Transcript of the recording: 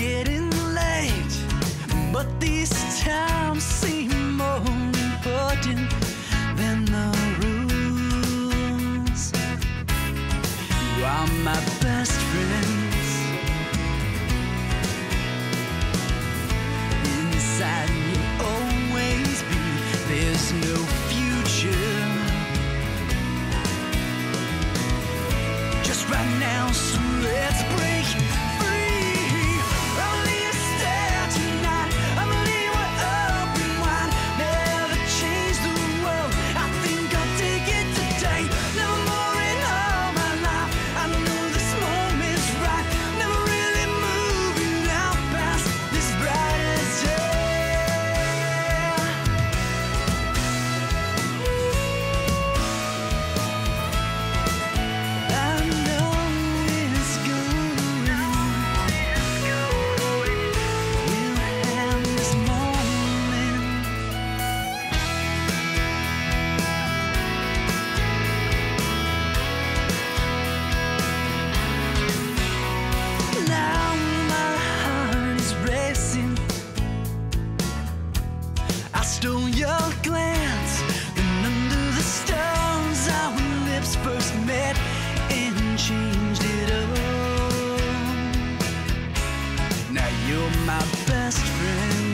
getting late, but these times seem more important than the rules. You are my best friends. Inside you'll always be. There's no future. Just right now, so let's break free. I'll leave you stare tonight. I'll leave you open wide. Never change the world. I think I'll take it today. Never more in all my life. I know this moment's right. Never really moving out past this brightest day. I know it's going. We'll have this moment. Now my heart is racing. I stole your glance, and under the stars our lips first met and changed it all. Now you're my best friend.